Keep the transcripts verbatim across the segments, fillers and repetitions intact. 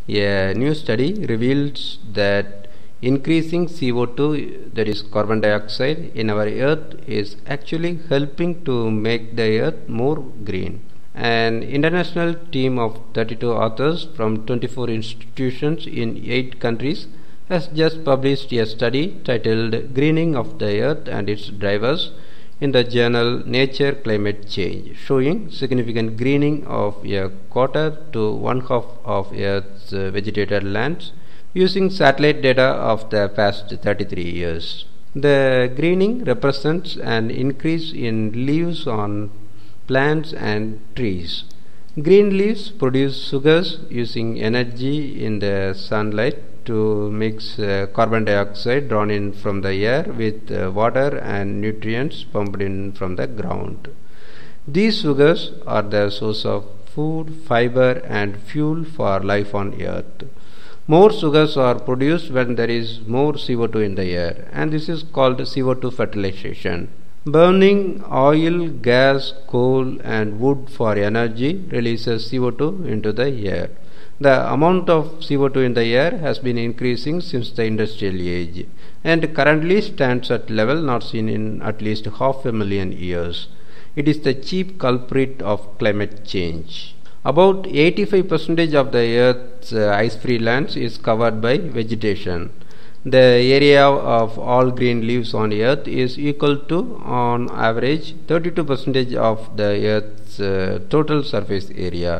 A new study reveals that increasing C O two, that is carbon dioxide, in our earth is actually helping to make the earth more green. An international team of thirty-two authors from twenty-four institutions in eight countries has just published a study titled Greening of the Earth and Its Drivers in the journal Nature Climate Change, showing significant greening of a quarter to one half of Earth's uh, vegetated lands using satellite data of the past thirty-three years. The greening represents an increase in leaves on plants and trees. Green leaves produce sugars using energy in the sunlight to mix uh, carbon dioxide drawn in from the air with uh, water and nutrients pumped in from the ground. These sugars are the source of food, fiber and fuel for life on earth. More sugars are produced when there is more C O two in the air, and this is called C O two fertilization. Burning oil, gas, coal and wood for energy releases C O two into the air. The amount of C O two in the air has been increasing since the industrial age and currently stands at level not seen in at least half a million years. It is the chief culprit of climate change. About eighty-five percent of the Earth's uh, ice-free lands is covered by vegetation. The area of all green leaves on Earth is equal to, on average, thirty-two percent of the Earth's uh, total surface area.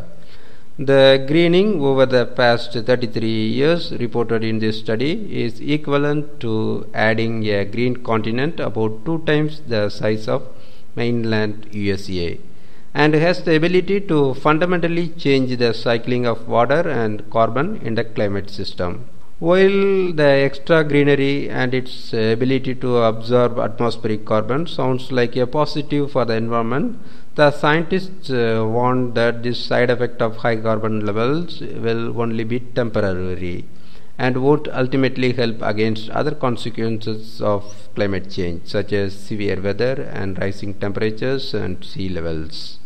The greening over the past thirty-three years reported in this study is equivalent to adding a green continent about two times the size of mainland U S A, and has the ability to fundamentally change the cycling of water and carbon in the climate system. While the extra greenery and its ability to absorb atmospheric carbon sounds like a positive for the environment, the scientists uh, warn that this side effect of high carbon levels will only be temporary and won't ultimately help against other consequences of climate change, such as severe weather and rising temperatures and sea levels.